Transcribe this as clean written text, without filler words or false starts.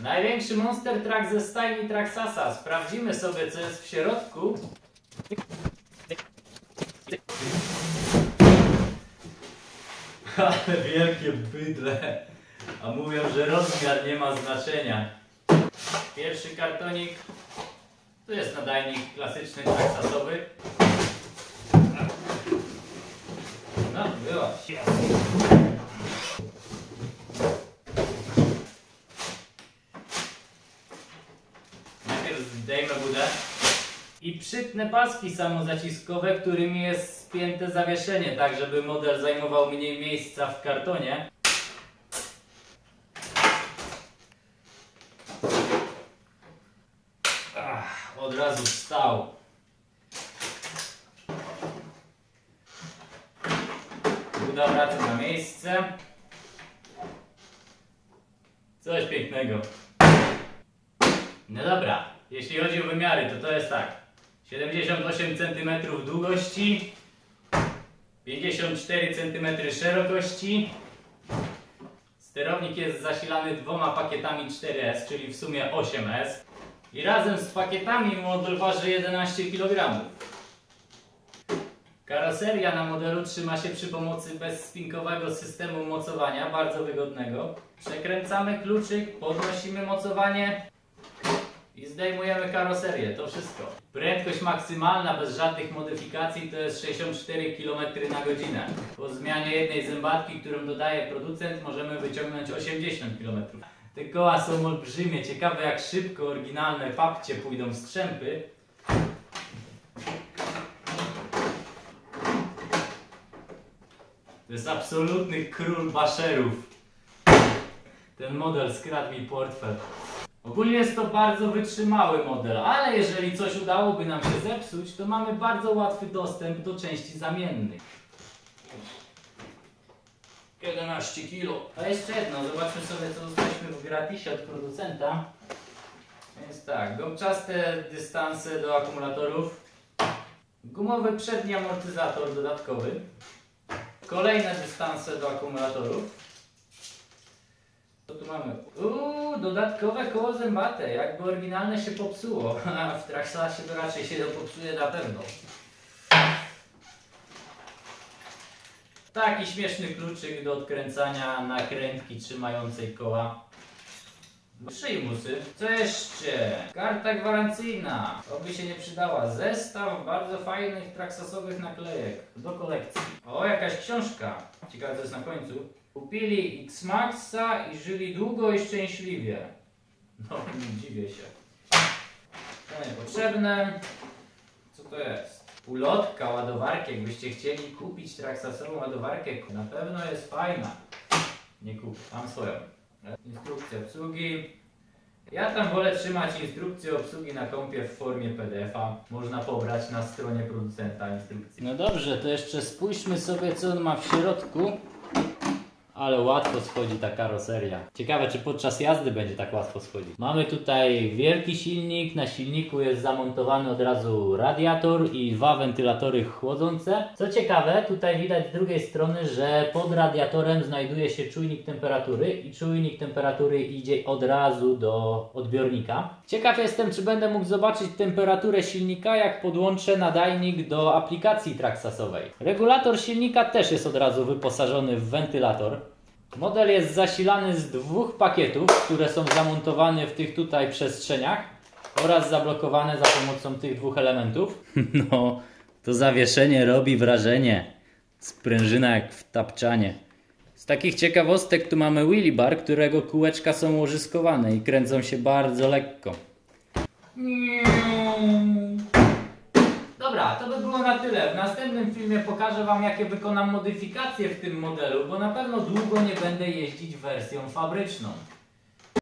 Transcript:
Największy monster truck ze stajni Traxasa. Sprawdzimy sobie, co jest w środku. Ale wielkie bydle. A mówią, że rozmiar nie ma znaczenia. Pierwszy kartonik. Tu jest nadajnik klasyczny Traxasowy. No, była. Najpierw zdejmę budę i przytnę paski samozaciskowe, którymi jest spięte zawieszenie, tak żeby model zajmował mniej miejsca w kartonie. Od razu wstał. Buda wraca na miejsce. Coś pięknego. No dobra, jeśli chodzi o wymiary, to jest tak. 78 cm długości, 54 cm szerokości. Sterownik jest zasilany 2 pakietami 4S, czyli w sumie 8S. I razem z pakietami model waży 11 kg. Karoseria na modelu trzyma się przy pomocy bezspinkowego systemu mocowania, bardzo wygodnego. Przekręcamy kluczyk, podnosimy mocowanie i zdejmujemy karoserię, to wszystko. Prędkość maksymalna bez żadnych modyfikacji to jest 64 km/h. Po zmianie jednej zębatki, którą dodaje producent, możemy wyciągnąć 80 km. Te koła są olbrzymie, ciekawe jak szybko oryginalne papcie pójdą w strzępy. To jest absolutny król baszerów. Ten model skradł mi portfel. Ogólnie jest to bardzo wytrzymały model, ale jeżeli coś udałoby nam się zepsuć, to mamy bardzo łatwy dostęp do części zamiennych. 11 kg. A jeszcze jedno, zobaczmy sobie co dostaliśmy w gratisie od producenta. Więc tak, gąbczaste dystanse do akumulatorów. Gumowy przedni amortyzator dodatkowy. Kolejne dystanse do akumulatorów. Co tu mamy? Dodatkowe koło zębate, jakby oryginalne się popsuło. A w Traxasie to raczej się popsuje na pewno. Taki śmieszny kluczyk do odkręcania nakrętki trzymającej koła. Przyjmusy. Co jeszcze? Karta gwarancyjna. To by się nie przydała. Zestaw bardzo fajnych Traxasowych naklejek do kolekcji. O, jakaś książka. Ciekawe co jest na końcu. Kupili X-Maxa i żyli długo i szczęśliwie. No, nie dziwię się. To niepotrzebne. Co to jest? Ulotka, ładowarki. Jakbyście chcieli kupić Traxasową ładowarkę, na pewno jest fajna. Nie kupię, mam swoją. Instrukcja obsługi. Ja tam wolę trzymać instrukcję obsługi na kompie w formie PDF-a. Można pobrać na stronie producenta instrukcji. No dobrze, to jeszcze spójrzmy sobie co on ma w środku. Ale łatwo schodzi ta karoseria. Ciekawe czy podczas jazdy będzie tak łatwo schodzić. Mamy tutaj wielki silnik. Na silniku jest zamontowany od razu radiator i 2 wentylatory chłodzące. Co ciekawe, tutaj widać z drugiej strony, że pod radiatorem znajduje się czujnik temperatury i czujnik temperatury idzie od razu do odbiornika. Ciekaw jestem czy będę mógł zobaczyć temperaturę silnika jak podłączę nadajnik do aplikacji Traxasowej. Regulator silnika też jest od razu wyposażony w wentylator. Model jest zasilany z 2 pakietów, które są zamontowane w tych tutaj przestrzeniach oraz zablokowane za pomocą tych 2 elementów. No, to zawieszenie robi wrażenie. Sprężyna jak w tapczanie. Z takich ciekawostek tu mamy wheelie bar, którego kółeczka są łożyskowane i kręcą się bardzo lekko. Dobra, to by było na tyle. W następnym filmie pokażę Wam jakie wykonam modyfikacje w tym modelu, bo na pewno długo nie będę jeździć wersją fabryczną.